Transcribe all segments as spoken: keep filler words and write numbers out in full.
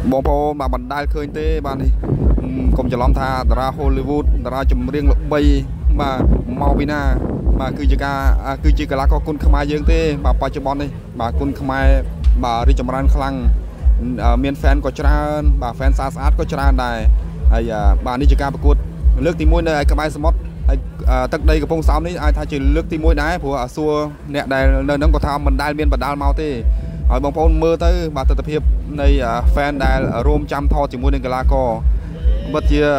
บอพอมาบันได้เคยเต้บ้านนี่กรมจะล้อมท่าดาราฮอลลีวูดดาราจมเรียงใบมาเมาวินามาคือจิกาคือจิกาลาก็คุณขมายเยอะเต้มาปัจจุบันนี่มาคุณขมายมาริจมรันคลังเมียนแฟนก็จรานมาแฟนซาสอาร์ตก็จรานได้ไอ้บ้านนี้จิกาประกวดเลือกทีมวยในขมายสมอตตักใดกับพงสามนี้ไอ้ท่าจะเลือกทีมวยได้ผัวซัวเนี่ยได้เนินน้ำก็ทำมันได้เมียนบัดดาลเมาเต้หอยบางพนมือเต้มาตัดเพียบในแฟนได้รวมจำทอจิมวยในกลาก็บัดเจีย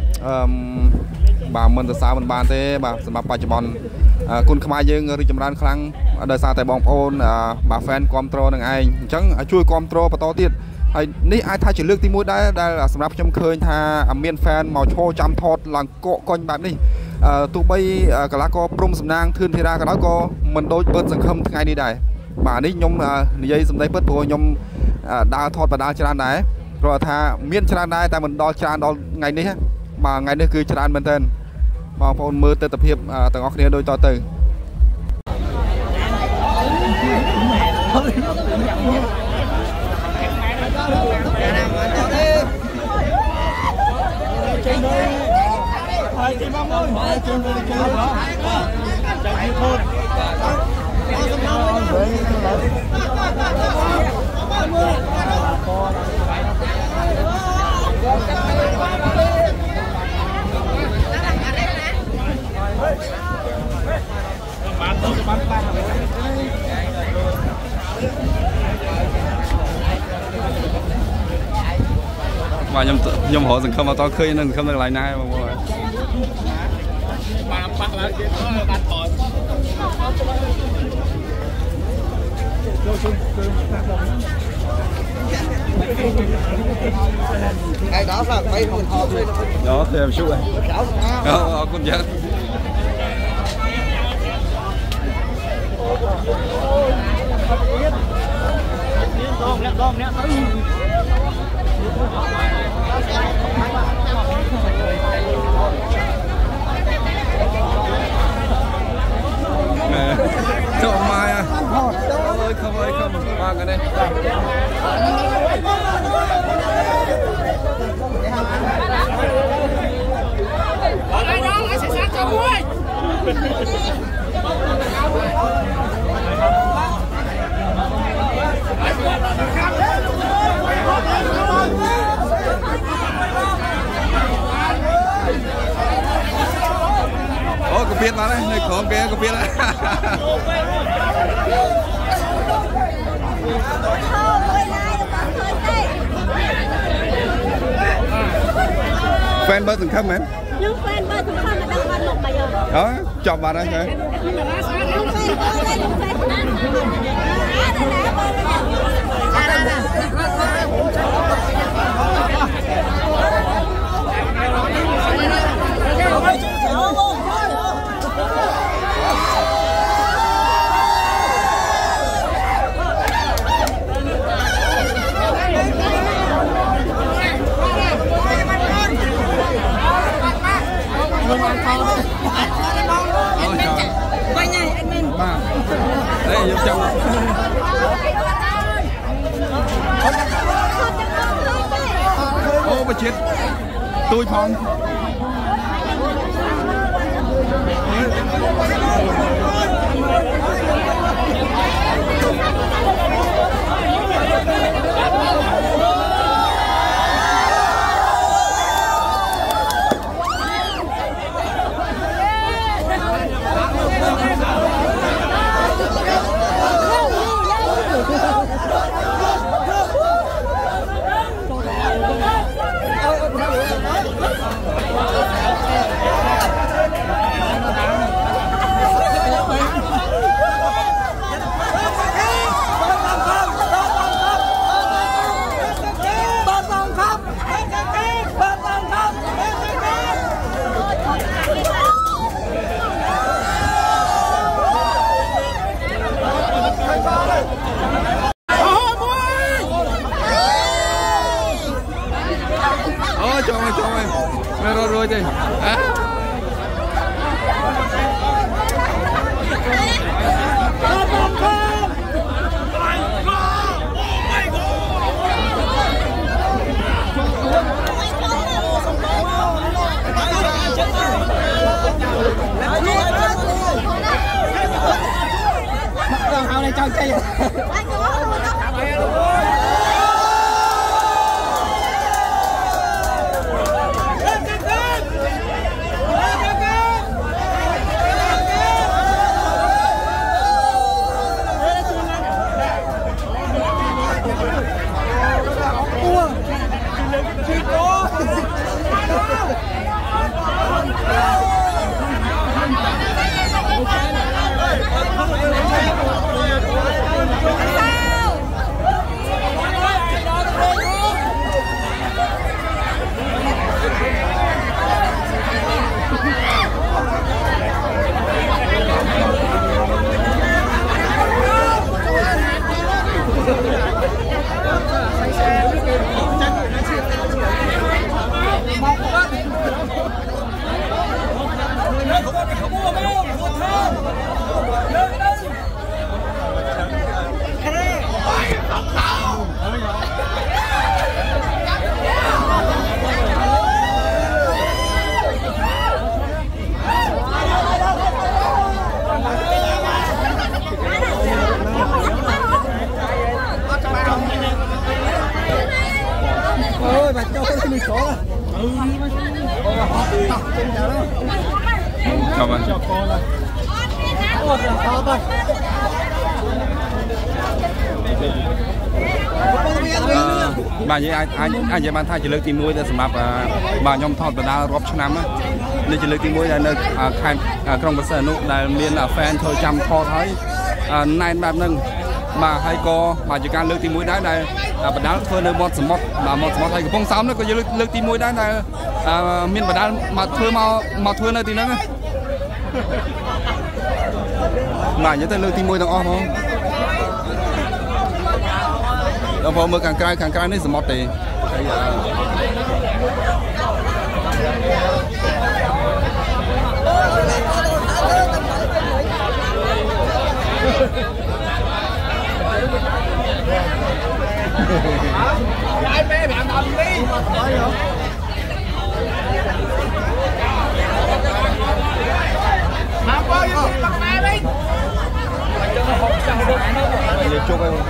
บ่ามันจะสาวมันบานเต้บ่าสำหรับปัจจุบันคุณขมายยังริจมรันครั้งโดยสารแต่บองโอนบ่าแฟนความโตรนั่งไอ้จังช่วยความโตรประตูติดไอ้นี่ไอ้ท่าจะเลือกทีมวยได้ได้สำหรับจำเคยท่าเมียนแฟนมาโชว์จำทอดหลังโกะก้อนแบบนี้ตัวใบกระลาก็ปรุงสำนางทืนเทรากระลาก็มันโดยเปิดสังคมไงนี่ได้บ่านี้ยมยัยสำได้เปิดตัวยมดาวทอดประดาชรานไหนเพราะท่าเมียนชรานได้แต่มันดอชรานดอไงนี่ฮะบ่าไงนี่คือชรานมันเต้นมองพลมือเตะตะเพียบต่างออกเนี่ยโดยต่อเติมvà nhom nhom họ dừng không mà to khơi nên không được lại nay mà mọi người cái đó là quay hồn hồn đó thì em chụp này đó con chết đong nè đong nè Trời mai à ơi không ơi không qua cái đây ở đây đó lại sẽ sát cho vui ô có biết mà đây này có cái có biết đấy fan bơi từng khăm mến nhưng fan bơi từng khăm là đang ban lục bây giờ đó chọn vào đây thôi đây giúp chồng ô bà chết tôi phong rồi đi à. ơi bà cho cái mình số là Không ạ. Bà như ai ai ai vậy bạn thay chỉ lực tìm mũi để sắm áp bà nhom thọt và đa rộp năm á nên chỉ lực tìm mũi là nơi khai trong bờ sông nút là miền là fan thôi chăm kho thấy nay bà nâng bà hay co bà chỉ can lực tìm mũi đá đây bà đá thôi nơi một sắm một bà một sắm thay của phong sáu nó có lực lực tìm mũi đá đây miền bà đá mà thưa mau mà thưa nơi thì nó bà nhớ tới lực tìm mũi thằng o không đâu phải mới càng cay càng cay nên smart thì ai mẹ mẹ làm đi làm bao nhiêu bắt mẹ đi chúc em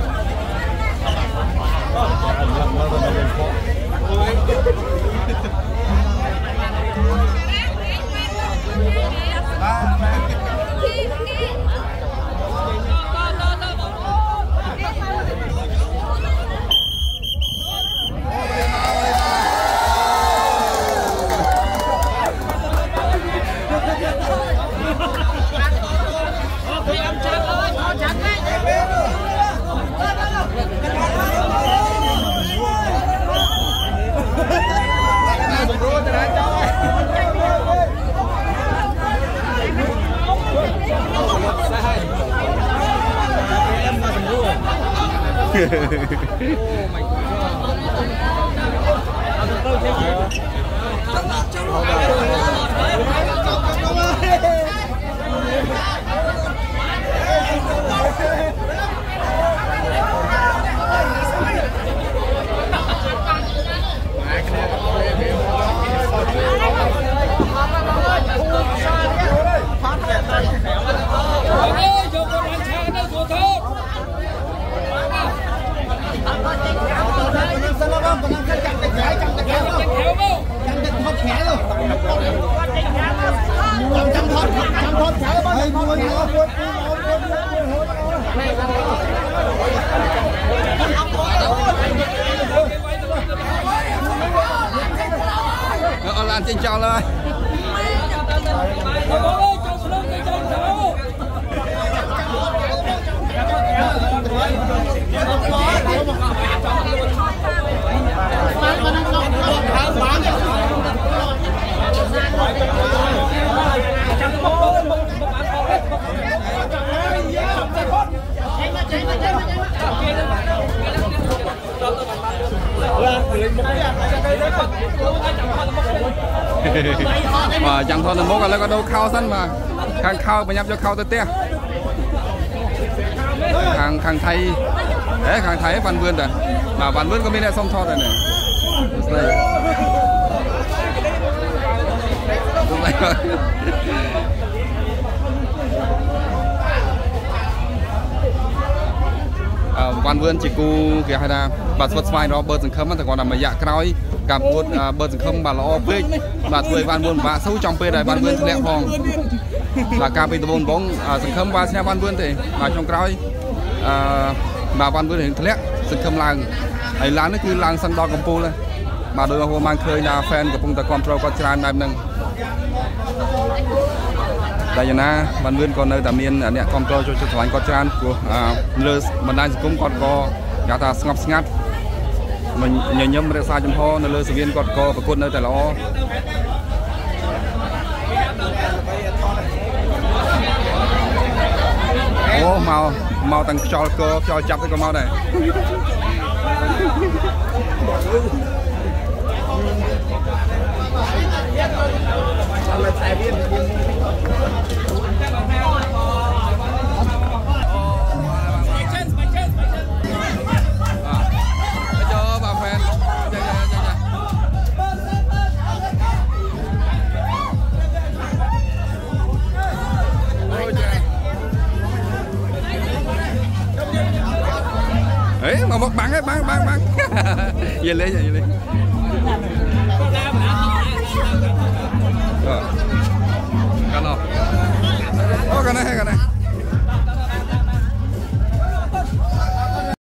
Ờ, làm trên tròเลยmà chẳng thôi là mốt là có đâu khao sẵn mà khang khao mà nhắm cho khao tới tia khang khang thay đấy khang thay văn vươn rồi mà văn vươn có bên này xong thọ rồi này văn vươn chỉ cu kia hay là bà xuất vai đó bơ rừng khâm thì còn là mấy dạ cái gặp một bơ rừng khâm bà lo phê bà thuê văn vươn và xấu trong phê này văn vươn lẹ phong là cà phê bồn bóng rừng khâm ba xe văn vươn thì mà trong cái bà văn vươn hiện lẹ rừng khâm làng ấy làng nó cứ làng săn đo cầm pu lên mà đôi hôm mang khơi là fan của phong tài control con tràn đam nâng đây là văn vươn còn nơi tạm miên nè control cho cho anh con tràn của lơ mình đang cũng còn có nhà ta ngọc ngắt mình nhớ nhầm để xa trong ho nơi lơ sự viên còn có và quân nơi tại lo ô màu màu tăng cho cơ cho chắp cái con màu này เอาบังให้บังบังบังยืนเลยยืนเลยก็กันเนาะโอ้กันนะให้กันนะ